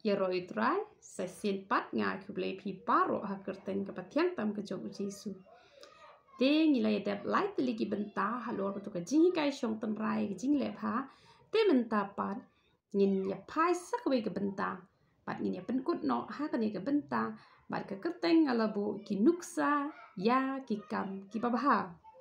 ya roi trai sesin pat ngai kuble pi paro ha kerten ke patiang tam ke jong Jesu te ngilai dep lai teli ki benta halor to ka jing kai shong tan rai ki jing le pha te benta pat ngin ya phai sak we ke benta pat ngin ya penkut no ha ka ni ke benta bat ke kerten alabu ki nuksa ya ki kam ki babaha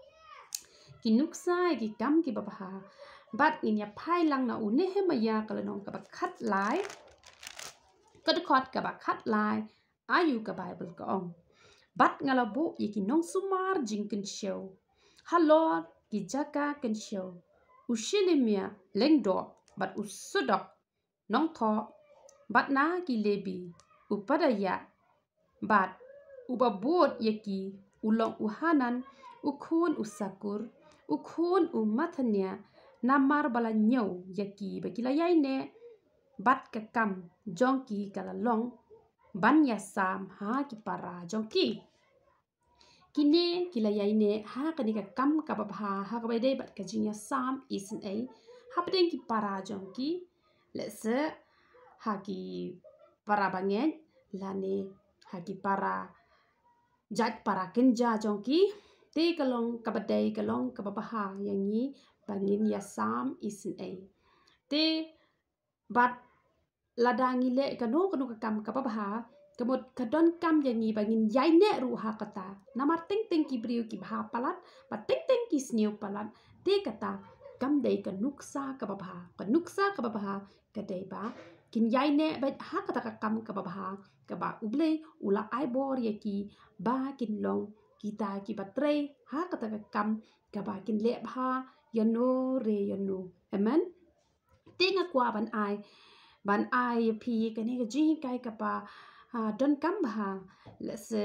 ki nuksa ki kam ki babaha bat ngin ya phai lang na u ne he maya ka la nong ka ba khat laiก็จะคอดกับคัดลายอายุกับไบเบิลก็องบัดงาลบุยกิน้องสุมาร์จิงกันเชียวฮัลโหลกิจักกันเชียวอุชิลิเมียเล็งดอกบัดอุสุดอกน้องทอบัดนากิเลบีอุปดายะบัดอุบบูดยกีอุลองอุฮานันอุคูนอุสักุรอุคูนอุมัทเนียนามาร์บาลเนียวยกีบกิลายายเนบัดกะกำจองกีกะละลองบันยาสามหากิปาราจองกีกินเนกิลายายเนหากันนี่กะกำกับบาหากะไปได้บัดกะจิงยาสามอีสันเอหาไปได้กิปาราจองกีและเสหากิปาราบังเงลาเนหากิปาราจัดปาราเกนจาจองกีเตกะลองกับบได้กะลองกับบาหาอย่างนี้บังเงินยาสามอีสันเอเตบัดladangi le kanu ka kam ka baha kemud kadon kam yangi bangin yai ne ruha kata namar ting ting ki briu ki bha palat ba ting ting ki sniu palat te kata kam dei ka nuksa ka baha ka dei ba kin yai ne ba ha kata ka kam ka baha ka ba uble ula ai bor ye ki ba kin long kita ki batre ha kata ka kam ka ba kin le bha yano re yano amen tinga kwa ban ai pi kan ni ji kai ka pa don kam ba le se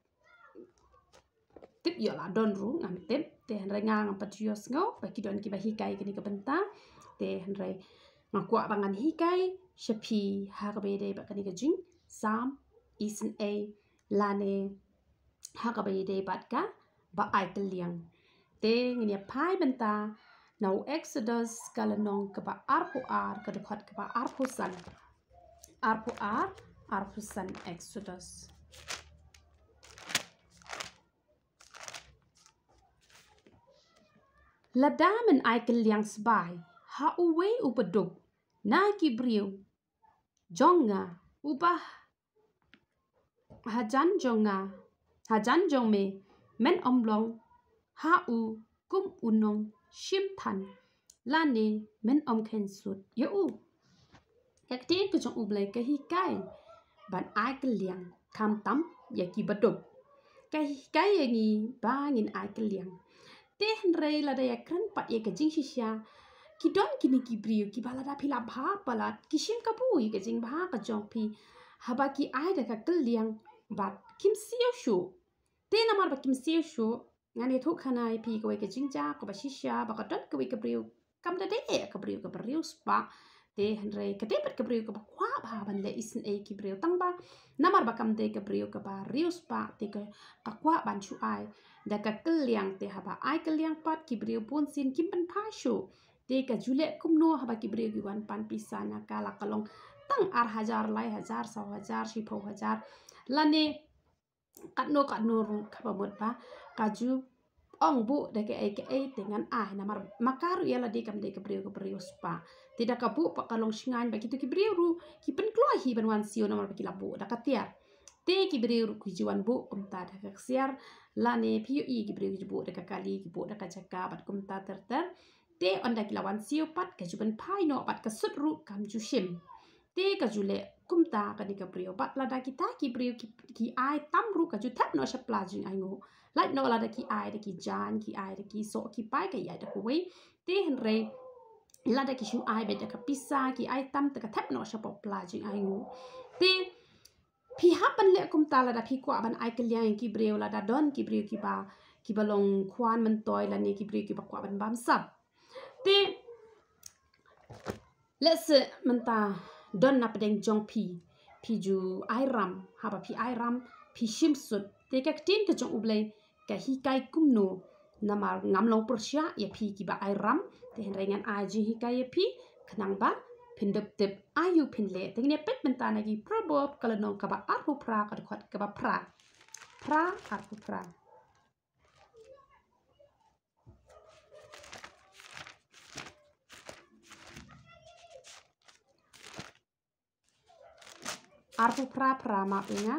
tip yo la don ru ngam tip te han rai ngang pa tios ngo ba ki don ki ba hi kai kan ni ka benta te han rai ma kwa bangan hi kai shapi ha ka be de ba kan ni ka jing sam isen a la ne ha ka be de bat ka ba ai ka liang te ngi pai benta now Exodus kalanong kaba arpo ar kadukhat kaba arpo san Exodus ladamen ay kelyang sbay ha uwe upadog na kibriw jonga ubah hajan jong me men omlong ha u kum unong shim than lane men om khen sut yo u yak tin ku jong ublai ka hi kai ban ai ka liang kam tam ya ki badop kai yangi ba ngin ai ka liang te han rei la da ya kran pat ye ka jing shisha ki don ki ni ki briu ki bala da phila bha palat ki shim ka pu ka jing bha ka jong phi haba ki ai da ka liang bat kim siu shu te na mar ba kim siu shu ngani thu khanai pi ko ke jingja ko ba shisha ba ka dot ko ke briu kam da de ka briu spa te han rei ka de pat ka briu ko ba khwa ba ban le isin e ki briu tang ba namar ba kam de ka briu ka ba riu spa te ka khwa ban chu ai da ka kliang te ha ba ai kliang pat ki briu pun sin kim pan pha shu te ka jule kum no ha ba ki briu ki wan pan pisana ka la kalong tang ar hajar lai hajar 1,000 10,000 lane kat no ru ka ba mot ba kaju ong bu da ke ai dengan namar makaru ya la de kam de ke briu spa tidak ka bu pa kalong shingan ba kitu ki briu ru ki pen kloi hi ban wan sio namar ki labu da ka tiar te ki briu ru ki jiwan bu kum ta da ka siar la ne pi i ki briu ki bu da ka kali ki bu da ka jaka bat kum ta ter te on da ki lawan sio pat ka juban pai no pat ka sut ru kam ju shim te ka jule kum ta ka ni ka briu pat la da kita ki briu ki ai tam ru ka ju that no shapla jing ai ngo like no la da ki ai da ki jan ki ai da ki so ki pai ka ya da ko we te hen re la da ki shu ai be da ka pisa ki ai tam ta ka that no shapla jing ai ngo te pi hapan le kum ta la da pi kwa ban ai ka liang ki briu la da don ki briu ki ba long kwan man toy la ni ki briu ki ba kwa ban bam sap te let's menta don na pedeng jong pi ju ai ram ha ba pi ai ram pi shim sut te ka tin ka jong ublei ka hi kai kum no namar ngam long persya ya pi ki ba ai ram te hen rengan ai ji hi kai pi khnang ba pin dep dep ayu pin le tengine pet bentana gi proverb kalau nong kaba arhu pra kaba pra arhu pra arhu pra ma punya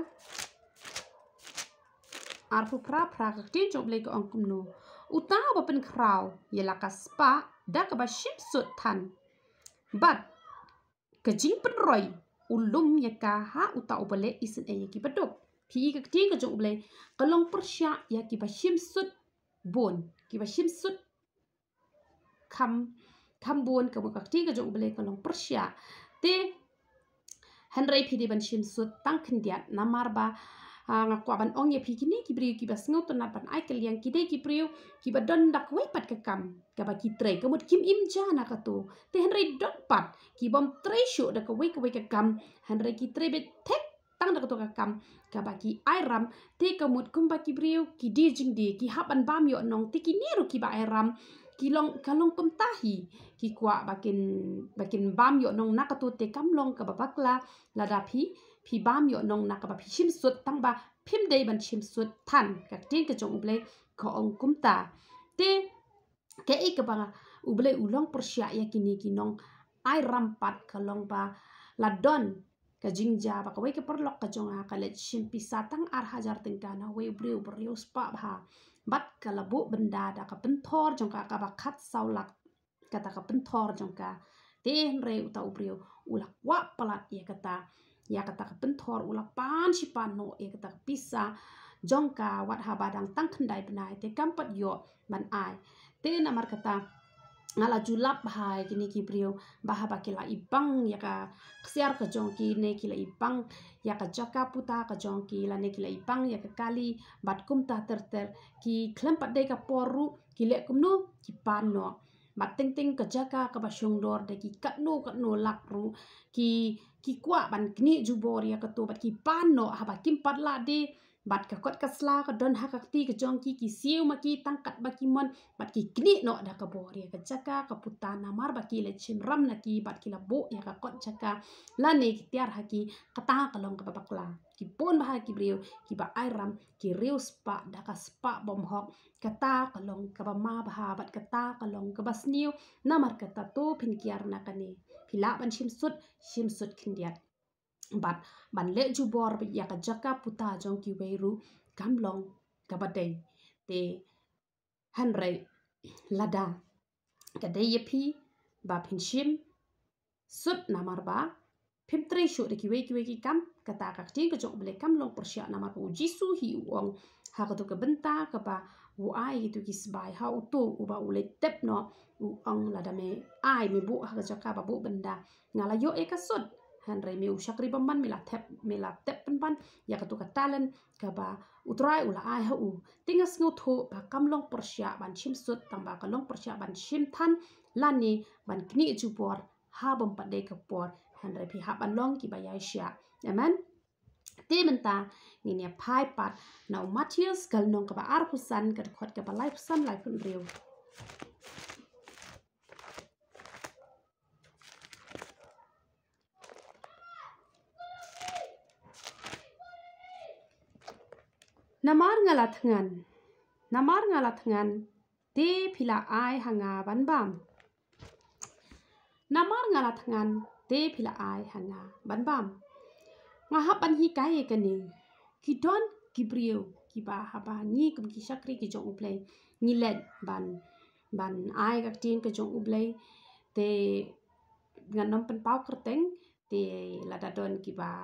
arhu pra ketin job le ko angkum no utang ba pen kraw yela kaspa da kaba ship sut tan but kejing penroy ulum ya ka ha uta ubale isin e ki badok pi ka ting ka jong ble kalong persya ya ki ba shim sut bon ki ba shim sut kam bon ka ka ting ka jong ble kalong persya te henry pi di ban shim sut tang kendiat namar ba ngakwa ban ong ya pi kini ki bri ki ba sngot na ban ai kel yang ki de ki priu ki ba don dak wei pat ka kam ka ba ki tre ka mut kim im jana ka to te henry dot pat ki bom tre shu da ka wei ka kam henry ki tre be tek tang da ka to ka kam ka ba ki ai ram te ka mut kum ba ki priu ki di jing di ki hap an bam yo nong te ki niru ki ba ai ram ki long kalong kum tahi ki kwa bakin bam yo nong nakatu te kam long ka ba bakla la da pi bam yo nong nak ba pi shim sut tang ba phim dei ban shim sut than ka tin ka jong uble ko ong kum ta te ke ik ba uble ulong persya ya kini ki nong ai rampat ka long ba la don ka jingja ba ka wei ka perlok ka jong ka le shim pisa tang ar hajar tengkana wei briu spa ba bat kala bu benda da ka penthor jong ka ba khat saulak kata ka penthor jong ka te re uta ubriu ulak wa palat ya kata ka penthor ulak pan si pano ya kata pisa jong ka wat ha badang tang khandai benai te kampat yo ban ai te namar kata ngala julap bahai kini ki brio baha bakila ibang ya ka ksiar ka jong ki ne kila ibang ya ka jaka puta ka jong ki la ne kila ibang ya ka kali bat kum ta ter ki klempat de ka poru ki le kum nu ki pano bat ting ka jaka ka basyong dor de ki kat no lak ru ki kwa ban kni jubor ya ka to bat ki pano ha ba kim pat la de bat ka kot ka sla ka don ha ka ti ka jong ki siu ma ki tangkat ba ki mon bat ki kni no da ka bor ya ka jaka ka putana mar ba ki le chim ram na ki bat ki la bo ya ka kot jaka la ne ki tiar ha ki kata ka long ka bakla ki pon ba ha ki brio ki ba ai ram ki riu spa da ka spa bom hok kata ka long ka ba ma ba ha bat kata ka long ka ba sniu na mar kata to pin kiar na ka ne pila ban shim sut kindiat bat ban le jubor ya ka jaka puta jong ki weiru kamlong kabadai te hanrei lada kadai yepi ba pinshim sut namar ba pim tre shu de ki wei ki kam kata ka ting ka jong ble kamlong persya namar bu jisu hi uong ha ka to ka benta ka ba u ai gitu ki sbai ha u to u ba u le tep no u ong lada me ai me bu ha ka jaka ba bu benda ngala yo e ka sut Henry mi usyakri pemban mila tep penpan ya katu katalan kaba utrai ula ai ha u tingas nguthu ba kamlong persya ban shim sut tamba kalong persya ban shim than lani ban kni jupor ha bom pade kapor Henry pi ha ban long ki ba ya sya amen te menta ni ne pai pat now Matthias kal nong kaba ar pusan ka khot ka ba life san life riu namar ngalat ngan te pila ai hanga ban bam namar ngalat ngan te pila ai hanga ban bam ngahap ban hi kai kani ki don ki brio ki ba ha ba ni kum ki sakri ki jong uplay ni let ban ai ka tin ka jong uplay te nganom pen pau kerteng te lada don ki ba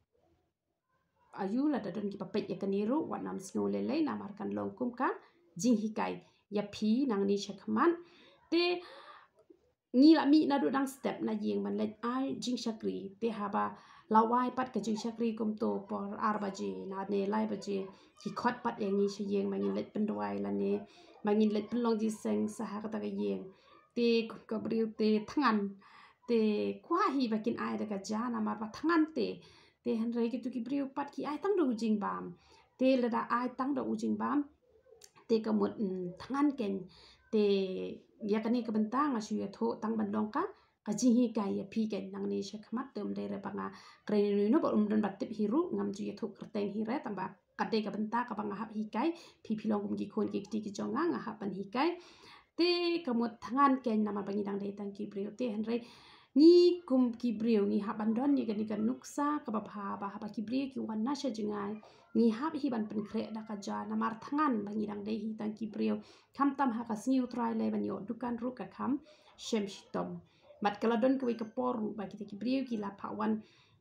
ayu la dadon ki papet ya kaniru wat nam snow lele namar kan longkum ka jing hikai ya pi nang ni chakman te ni la mi na do dang step na yeng ban let ai jing shakri te haba lawai pat ka jing shakri kum to por arbaje na ne lai baje ki khot pat yang ni che yeng mangin let pendwai la ne mangin let penlong ji seng sa ha ka ta ka yeng te ka briu te thangan te kwa hi bakin ai da ka jana mar ba thangan te Henry gitu ki brio pat ki ai tang do ujing bam te lada ai tang do ujing bam te kamut thangan ken te ya kani ka bentang asu ya tho tang bandong ka kajihi kai pi kai nang ni shakmat tum de re banga kren no ba dan batip hiru ngam ju yathuk kerteng hire tamba kade ka benta ka banga hap hikai pi pilong kum gi khon ki ti ki jonga nga hapan hikai te kamut tangan ken nama bangi dang de tang ki brio te henre ni kum ki brio ni haban don ni kan nuksa ka ba ba ki brio ki wan na sha jingai ni hap hi ban pen kre da ka ja namar tangan bangi dang de hi tang ki brio kam tam ha ka sniu try le ban yo dukan ru ka kam shem shitom mat kala don ka wi ka por ba ki brio ki la pa wan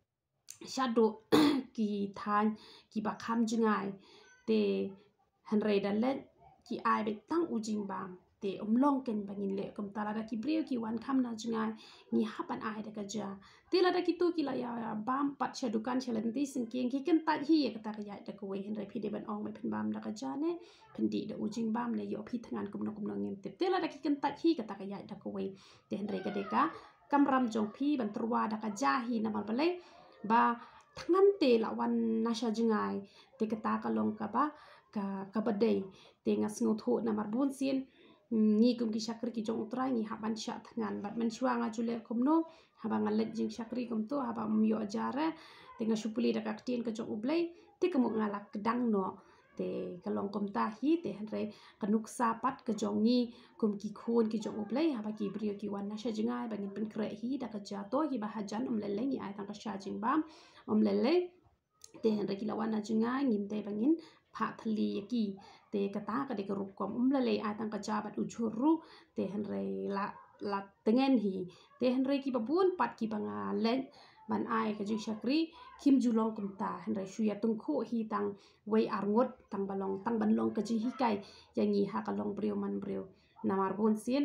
shadow ki than ki ba kham jingai te henre da let ki ai be tang ujing bam te long ken bangin le kom tala da ki brio ki wan kham na jingai ni hapan ai da ka ja te la da ki tu ki la ya bam pat cha dukan chalen ti sing king ki ken ta hi ka ta ka ya da ko we henre phi de ban ong me phin bam da ka ja ne phin di da ujing bam ne yo phi thangan kum no ngem te la da ki ken ta hi ka ta ka ya da ko we te henre ka de ka kamram jong phi ban trwa da ka ja hi na mal bale ba tangan te la wan nasha jingai te kata ka long ka ba ka badai te ngas ngotho na marbun sin ni kum ki shakri ki jong utrai ni haban sha tangan bat men chuanga jule kum no haba ngalet jing shakri kum to haba myo jare te ngasupuli da kaktien ka jong ublai te kamu ngalak kedang no te kalong kum ta hi te henre kanuk sapat ka jong ni kum ki khon ki jong ublai haba ki brio ki wan nasha jingai bangin pen kre hi da ka ja to hi ba hajan lele ni ai tang ka sha jing bam lele te henre ki lawan na jingai ngim te bangin pha thali ki te kata ka de ka rup kom lele ai tang ka ja bat ujuru te henre la tengen hi te henre ki babun pat ki banga len ban ai ka jing shakri kim julong kum ta henre shuya tung kho hi tang wei arngot tang ban long ka ji hi kai yang ni ha ka long brio man brio namar bon sin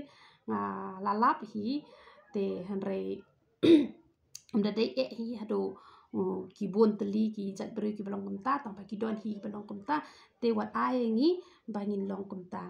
la lap hi te henre da de e hi hado ki bon teli ki jat brio ki balong kum ta tang pa ki don hi balong kum ta te wat ai ngi bangin long kum ta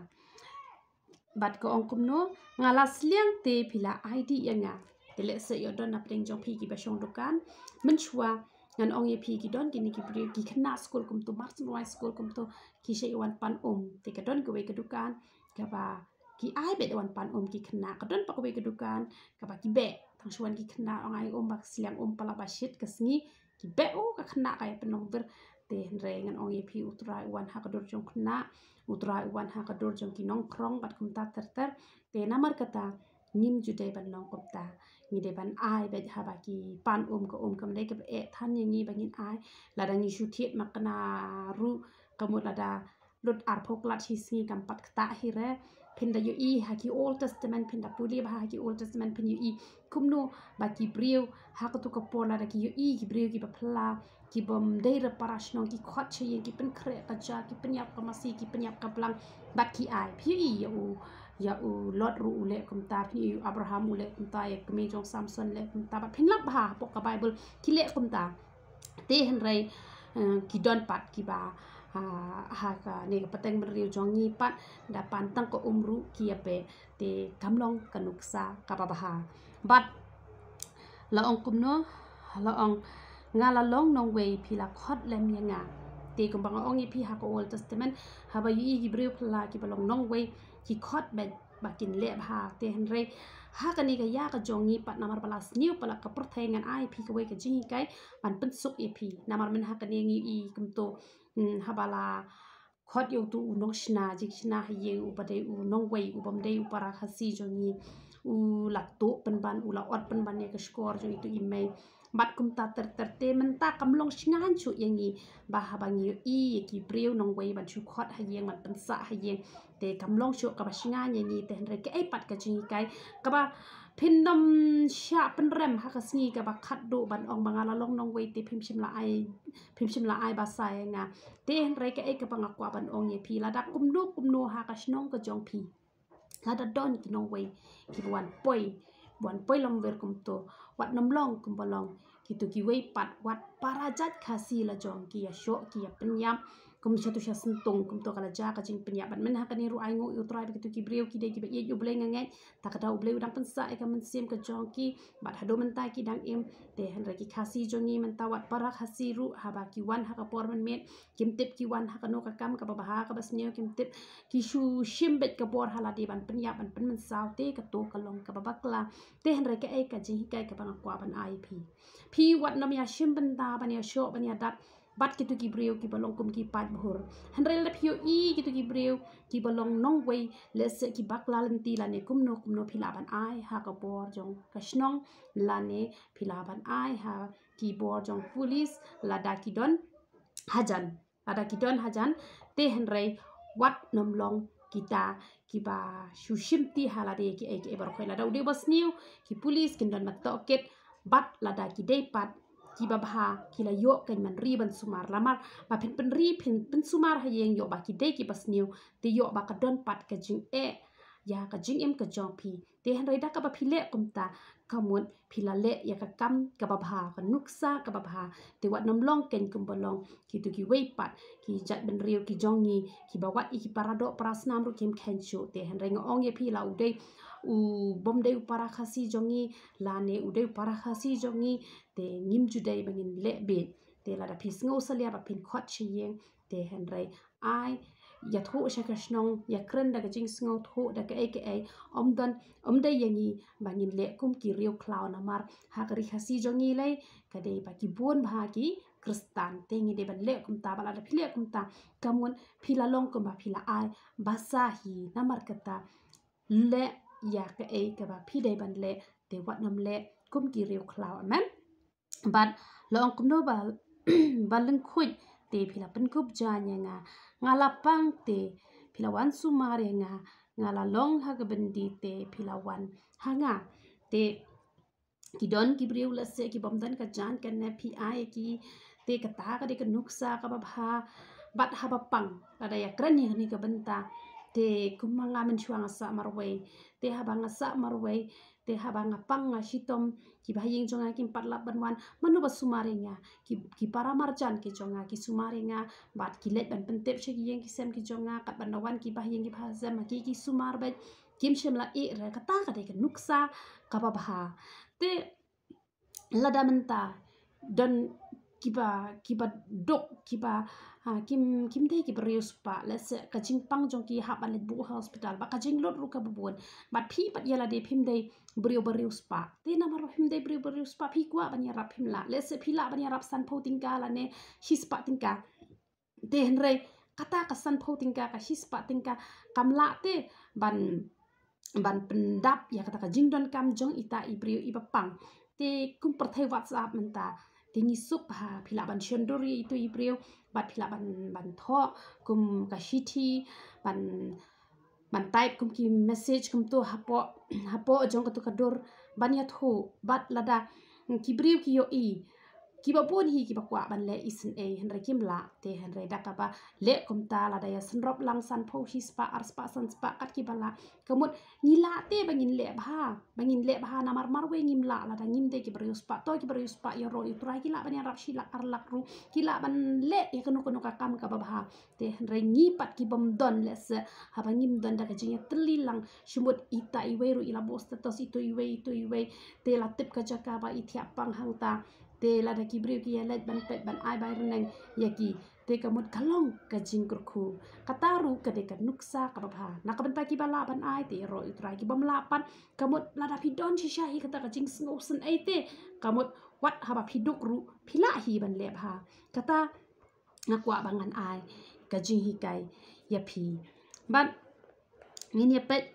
bat ko ong kum no ngala sliang te phila id yanga te le se yo don na pring jong phi ki ba shong dukan men chua ngan ong ye phi ki don ki ni ki brio ki khna school kum to martin wai school kum to ki she wan pan te ka don ko we ka dukan ka ba ki ai be wan pan ki khna ka don pa ko we ka dukan ka ba ki be thang chuan ki khna ong ai bak sliang pala ba shit ka sngi ki be ka khna ka penong ber te re ngan ong ye phi utrai wan ha ka dor jong khna utrai wan ha ka dor jong ki nong krong bat kum ta ter te namar kata nim jude ban nong kum ta ni de ban ai be ha ba ki pan ka kam de ke e than ni bangin ai la da ni shu thiet makna ru kamut la da lut ar phok lat hi si kam pat ta hi re phin da yu i ha ki old testament phin da puli ba ha ki old testament phin yu i kumno ba ki brio ha ka tu ka pola da ki yu i ki brio ki ba phla ki bom de re parashnong ki khot che yin ki pen kre ka ja ki pen yap ka masi ki pen yap ka plang bat ki ai phi i ya u lot ru ule kum ta phi abraham ule kum ta ya kme jong samson le kum ta ba phin lap ba pok ka bible ki le kum ta te hen rei ki don pat ki ba ha ka ne ka pateng beriu jong ni pat da pantang ko umru ki ape te kamlong kanuksa ka ba ha bat la ong kum no la ong ngala long nong wei phila khot lem yanga te kum bang ong phi ha ko old testament ha ba yi ki beriu phla ki balong nong wei ki khot be bakin le ha te hen rei ha ka ni ka ya ka jong ni pat namar balas niu pala ka perthengan ai phi ka wei ka jing kai pan pen suk e phi namar men ha ka ni ngi i kum to habala khot yo tu nong shna jik shna ye u pade u nong wei u bam de u para khasi jong ni u la to pen ban u la ot pen ban ne ka score jong itu email bat kum ta ter te men ta kam long shngan chu yang ni ba ha bang yu i ki breu nong wei ban chu khot ha yeng man pen sa ha yeng te kam long chu ka ba shngan yang ni te re ke ai pat ka jing kai ka ba phin nam sha pen rem ha ka sngi ka ba khat do ban ong bangala long nong wei te phim shim la ai ba sa nga te re ke ai ka bang kwa ban ong ye phi la da kum no ha ka shnong ka jong phi la da don ki nong wei ki wan poi long ver kum to wat nam long kum balong ki tu ki wei pat wat parajat khasi la jong ki ya sho ki ya penyam kum satu sya sentung kum to kala ja ka jing penyaban men ha kan ru ai ngo yu trai begitu ki breu ki de ki be yu bleng ngai ta ka dau bleu dang pensa e ka men sim ka jong ki bat hado men ta ki dang em te han ra ki khasi jongi men tawat para khasi ru ha ba ki wan ha ka por men met kim tip ki wan ha ka no ka kam ka ba ha ka bas neu kim tip ki shu shim bet ka por hala di ban penyaban pen men saw te ka to ka long ka ba bakla te han ra ka e ka jing kai ka bang kwa ban ai pi wat nam ya shim ben ta ban ya sho ban ya dat bat kitu ki breu ki balong kum ki pat bhur hanrel la phio i kitu ki breu ki balong nong wei le se ki bakla lenti la ne kum no phila ban ai ha ka bor jong ka snong la ne phila ban ai ha ki bor jong police la da ki don hajan te hanrei wat nom long kita ki ba shushim ti hala de ki e bar khoi la da ude bas niu ki police kin don mat toket bat la da ki dei pat ki babha ki la yo kan man ri ban sumar lamar ba pen sumar ha yeng yo ba ki de ki bas niu te yo ba ka don pat ka jing e ya ka jing em ka jong pi te han rai da ka ba phile kum ta kamun phila le ya ka kam ka babha ka nuksa ka babha te wat nom long ken kum bolong ki tu ki wei pat ki jat ben riu ki jong ni ki ba wat ki parado prasnam ru kim khen chu te han rai ngong ye phi la u de u bom de para khasi jongi la ne u de para khasi jongi te ngim ju dei bangin le be te la da phis ngo salia ba pin khot chi yeng te han rai ai ya tho sha ka snong ya kren da ka jing sngo tho da ka aka om dai yangi bangin le kum ki riu cloud na mar ha ka ri khasi jongi lai ka dei ba ki bon bha ki kristan te ngi de ban le kum ta bala da phile kum ta kamun phila long kum ba phila ai basa hi na mar kata le ya ka e ka ba phi dei ban le te wat nam le kum ki riu cloud amen but long kum no ba baleng khuj te phila pen kup ja nya nga lapang te phila wan sumare nga la long ha ka bendi te phila wan ha nga te ki don ki briu la se ki bom dan ka jan kan ne phi ai ki te ka ta ka de ka nuksa ka ba bha bat ha ba pang ada ya kran ni ka benta te kumanga men chuang sa marwe te ha ba nga sa marwe te ha ba nga pang nga shitom ki ba yeng jonga kim patla banwan manu ba sumarenga ki para marjan ki jonga ki sumarenga bat ki let ban pentep che ki yeng ki sem ki jonga kat ban wan ki ba yeng ki ba zam ki sumar ba kim shem la e ra ka ta ka de ka nuksa ka ba bha te lada menta don kiba dok kiba kim de ki berius pa let's ka jing pang jong ki ha ban bu hospital ba ka jing lot ru ka bubun bat phi pat yala de phim de berius pa te na mar phim de berius pa phi kwa ban ya rap phim la let's phi la ban ya rap san pho tingka la ne his pa tingka te henre kata ka san pho tingka ka his pa tingka kamla te ban pendap ya kata ka jing don kam jong ita ibriu ibapang te kum perthai whatsapp menta tingi sup ha phila ban shondori itu ibriu bat phila ban tho kum ka shiti ban type kum ki message kum to hapo jong ka to kador ban ya thu bat lada ki briu ki yo i ki ba pon hi ki ba kwa ban le isen e henre kim la te henre da ka ba le kum ta la da ya sanrop lang san pho hi spa ar spa san spa kat ki bala kamut ni la te bangin le bha na mar we ngim la da ngim de ki barius pa to ki barius pa yo ro itrai ki la ban ya rap shi la ar lak ru ki la ban le ya kono ka kam ka ba bha te henre ngi pat ki bom don le se ha ba ngim don da ka jing tli lang shumut ita i we ru ila bos ta itu i we te la tip ka jaka ba i thia pang hang ta te la da ki briu ki ya let ban pet ban ai bai reneng ya ki te ka mut kalong ka jing kurku kataru ka de ka nuksa ka ba na ka ban pa ki bala ban ai te ro itrai ki bom la pan ka mut la da pidon chi sha hi kata ka jing sngo sen ai te ka mut wat ha ba piduk ru phila hi ban le bha kata ngakwa bangan ai ka jing hi kai ya phi ban ngin ya pet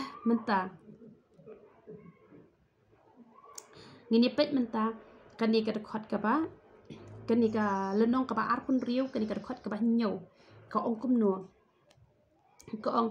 menta kani ka khot ka ba kani ka lenong ka ba ar kun riu kani ka khot ka ba nyau ka ong kum no ka ong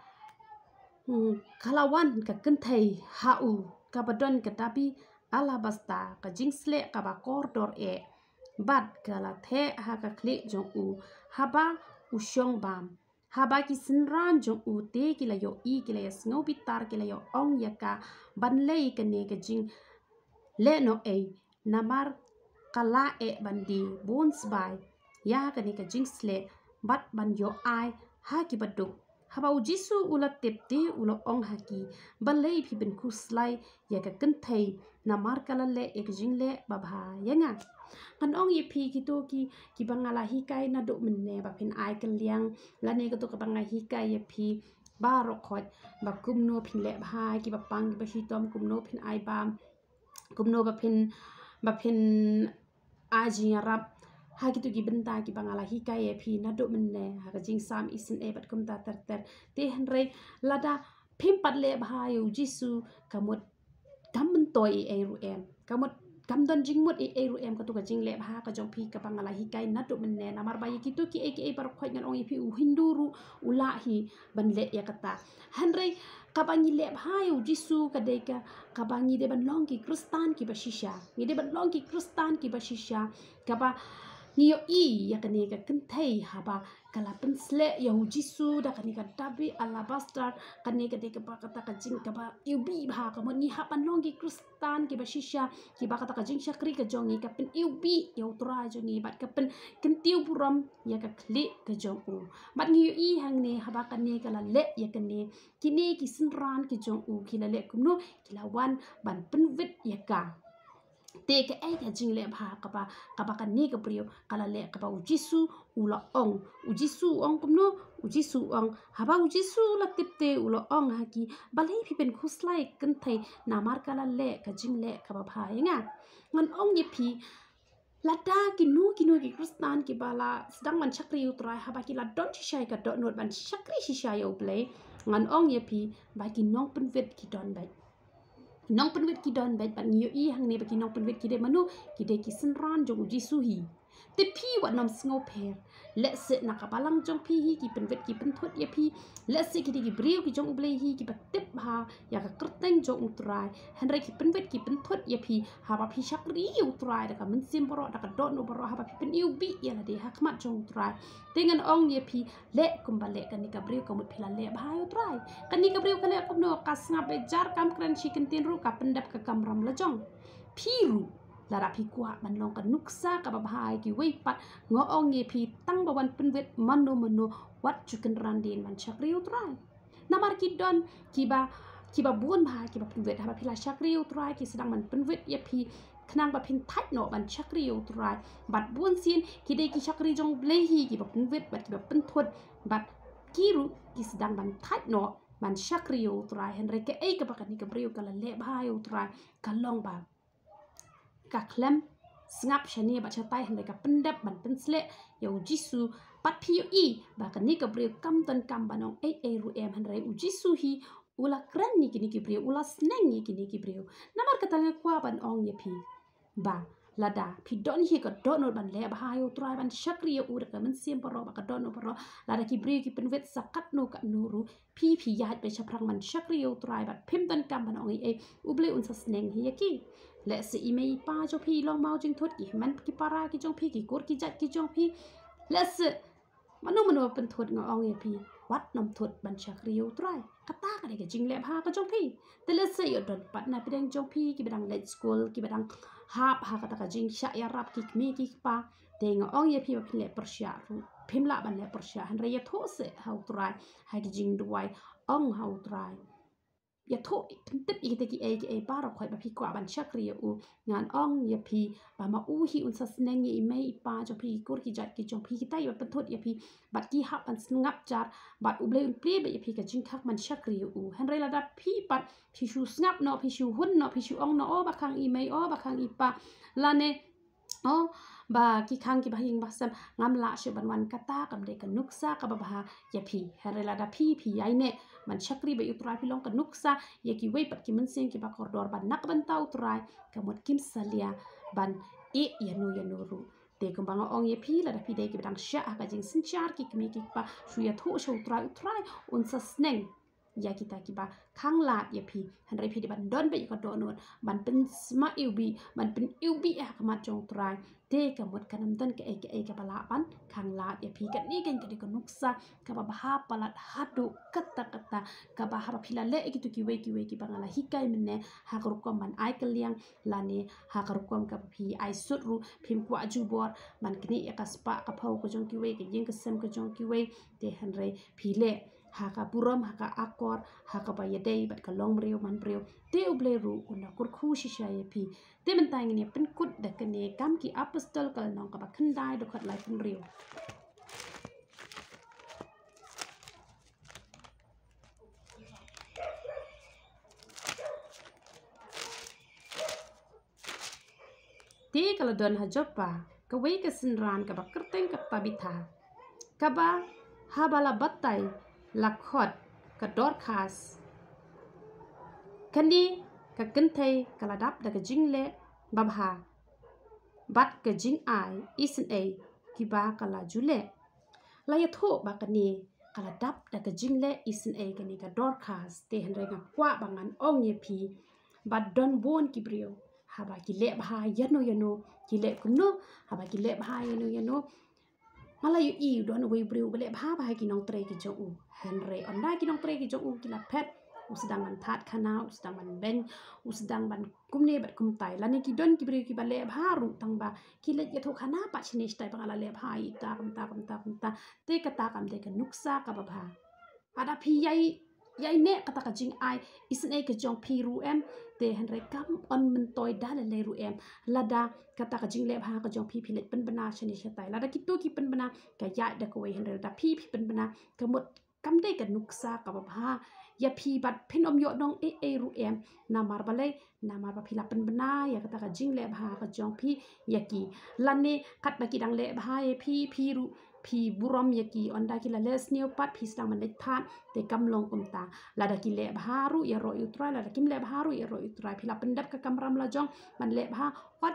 kalawan ka kan thai ha u ka ba don ka tapi alabasta ka jingsle ka ba kordor e bat ka la the ha ka kle jong u haba u shong bam haba ki sinran jong u te ki la yo i ki la ya snow bitar ki la yo ong ya ka ban lei ka ne ka jing le no e namar kala e bandi bones by ya ka ni ka jingsle bat ban yo ai ha ki baduk habau jisu ula tepti ula ong haki balei phi ben kuslai ya ka kenthei na mar kala le ek jingle babha yanga kan ong ye phi ki to ki bangala hi kai na do menne ba phin ai kan liang la ne ka to ka bangai hi kai ye phi ba ro khot ba kum no phin le bha ki ba pang ba hi tom kum no phin ai bam kum no ba phin aji rap ha ki tu ki benta ki bangala hi kai ye phi na do menne ha ka jing sam isin e bat kum ta ter te han re lada phim pat le bha yu jisu kamot kam men toy e ru em kamot kam don jing mot e ru em ka tu ka jing le bha ka jong phi ka bangala hi kai na do menne na mar ba ki tu ki e par khoi ngan ong i phi u hindu ru ula hi ban le ya kata han re ka bangi le bha yu jisu ka de ka bangi de ban long ki kristan ki ba shisha ni de ban long ki kristan ki ba shisha ka ba niyo i ya kani ka kenthei haba kala pensle ya jisu da kani ka dabi alabaster kani ka de ka ba kata ka jing ka ba ubi bha ka mo ni hapan longi kristan ki ba shisha ki ba kata ka jing shakri ka jongi ka pen ubi ya utra jongi bat ka pen kentiu puram ya ka kli ka jong u bat niyo i hang ne haba kani kala le ya kani kini ki sinran ki jong u ki la le kumno ki la wan ban pen vit ya ka te ke ai ka jing le bha ka ba ka ni ka priyo kala le ka ba jisu ula ong jisu ong kumno jisu ong haba jisu la tipte ula ong haki balai phi ben khuslai kan thai na mar kala le ka jing le ka ba bha nga ngan ong ye phi lada ki nu ki kristan ki bala sedang man chakri utrai haba ki la don shai ka do not ban chakri shai o play ngan ong ye phi ba ki nong pen vet ki don bai nong penwet ki don bet ban yo i hang ne ba ki nong penwet ki de manu ki de ki sinran jong jisu hi te phi wa nam sngo pher le se na ka balang jong phi hi ki penwet ki pen thot ye phi le se ki de ki briu ki jong ble hi ki ba tip ha ya ka kerteng jong utrai han re ki penwet ki pen thot ye phi ha ba phi shak ri utrai da ka men sim bro da ka don no bro ha ba phi pen yu bi ya la de ha khmat jong utrai tengan ong ye phi le kum ba le kan ni ka briu ka mut phi la le ba utrai kan ni ka briu ka le kum no ka snga be jar kam kran chi ken tin ru ka pendap ka kam ram la jong phi ru la ra phi kwa ban long ka nuksa ka ba bhai ki wei pat ngo ong ye phi tang ba wan pen vet mano wat chu kan ran din man chakri utrai namar ki don ki ba buon bha ki ba pen vet ha ba phi la chakri utrai ki sedang man pen vet ye phi khnang ba phin thai no ban chakri utrai bat buon sin ki de ki chakri jong ble hi ki ba pen vet bat ki ba pen thot bat ki ru ki sedang ban thai no ban chakri utrai hen re ke ei ka ba ka ni ka briu ka la le bhai utrai ka long ba ka klem ngap shani ba chatai hen ka pendap ban pensle yo jisu pat phi i ba ka ni ka briu kam ton kam banong ei ru em hen re u jisu hi ula kran ni ki briu ula sneng ni ki briu namar ka tanga kwa ban ong ye phi ba lada phi don hi ka don no ban le ba hayo trai ban shakri u ka men sim paro ba ka don no paro lada ki briu ki penvet sakat no ka nuru phi ya be chaprang man shakri u trai ba phim ton kam ban ong ei u ble un sa sneng hi ki le se email pa jo phi long mau jing thot ki man ki para ki jong phi ki kor ki jat ki jong phi le se manu pen thot nga ong ye phi wat nam thot ban chakri u trai kata ka de ke jing le bha ka jong phi te le se yo don pat na pedang jong phi ki bedang let school ki bedang hap ha kata ka jing sha ya rap ki mi ki pa te nga ong ye phi ba phi le persya ru phim la ban le persya han re ye tho se how trai ha ki jing duai ong how trai ya tho tip i te ki e ba ro khoi ba phi kwa ban chakri u ngan ong ye phi ba ma u hi un sa sneng ye mai pa jo phi kur ki jat ki jong phi ki tai ba thot ye phi bat ki hap an ngap jar bat u ble un ple be ye phi ka jing khak man chakri u han re la da phi pat phi shu ngap no phi shu hun no phi shu ong no o ba khang i mai o ba khang i pa la ne o ba ki khang ki ba hing ba sam ngam la she ban wan kata kam de ka nuksa ka ba ba ye phi han re la da phi ai ne man chakri ba utrai pilong ka nuksa ye ki wei pat ki men sing ki ba kordor ban nak ban tau utrai ka mot kim salia ban e yanu ru te kumbang ong ye phi la da phi de ki bang sha ka jing sin char ki kmi ki pa shu ya tho shu utrai un sa sneng ya kita kiba khang lat ya phi han rai phi di ban don be ko do non ban pen sma ubi ban pen ubi ya kamat jong trai te ka mot kanam dan ke ka bala ban khang lat ya phi ka ni kan ka di ko nuksa ka ba ha palat hadu kata ka ba ha phila le gitu ki we ki bangala hikai menne ha ko ko man ai kaliang lani ha ko ko ka phi ai sut ru phim kwa ju bor man kni ya ka spa ka phau ko jong ki we ki yeng ka sem ko jong ki we te han rai phi le haka buram haka akor haka bayadei bat ka long breu man breu te ubleru una kur khu shisha ye phi te man tang ni pen kut da kane kam ki apostol kal nong ka ba khandai do khat lai pen reu te kala don ha jopa ka wei ka sinran ka ba kerteng ka tabitha ka ba habala batai lakhot ka dorkas kandi ka kentai kala dap da ka jingle babha bat ka jing ai isin a ki ba kala jule la ya tho ba kani kala dap da ka jingle isin a kani ka dorkas te han renga kwa bangan ong ye phi ba don bon ki brio haba ki le bha yano ki le kumno haba ki le bha yano mala yu i don we brio bele bha ki nong tre ki jo u henry onda ki nong tre ki jo u ki la pet usdang man that khana usdang man ben usdang ban kumne bat kum tai la ne ki don ki brio ki bale bha ru tang ba ki le ye tho khana pa chini stai ba la le bha i ta te ka ta kam de ka nuksa ka ba bha ada phi yai ne kata ka jing ai isin ai ka jong phi ru em te henry kam on men toy da le ru em lada kata ka jing le bha ka jong phi le pen bana chani shatai lada ki tu ki pen bana ka ya da ko we henry da phi pen bana ka mot kam de ka nuksa ka ba bha ya phi bat phin om yo dong e ru em na mar balai na mar ba phi la pen bana ya kata ka jing le bha ka jong phi ya ki lane kat ba ki dang le bha e phi ru phi buram ya ki onda ki la les new pat phi stang man le phat te kam long kum ta la da ki le bharu ya ro utra la da kim le bharu ya ro utra phi la pendap ka kamram la jong man le bha wat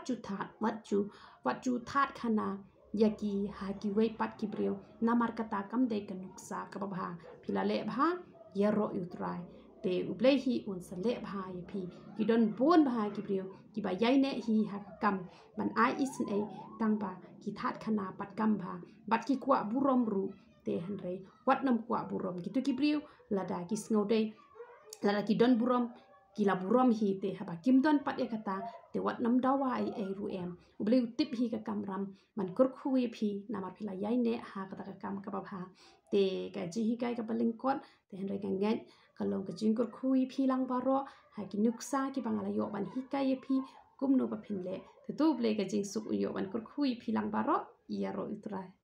ju that khana ya ki ha ki we pat ki brio namar kata kam de ka nuksa ka bha phi la le bha ya ro utra te uble hi un sa le bha ya phi ki don bon bha ki brio ki ba yai ne hi ha kam ban ai isin ai tang ba ki that khana pat kam bha bat ki kwa burom ru te hanre wat nam kwa burom gitu ki brio lada ki snode lada ki don burom ki la burom hi te haba kim don pat e kata te wat nam dawa ai ru em uble tip hi ka kamram man kur khui phi namar phila yai ne ha kata ka kam ka ba bha te ka ji hi kai ka baling kot te hanre ka ngai kalong ka jing kur khui phi lang baro ha ki nuksa ki bangala yo ban hi kai phi kumno ba phin le te tu ble ka jing suk yo ban kur khui phi lang baro ya ro itrai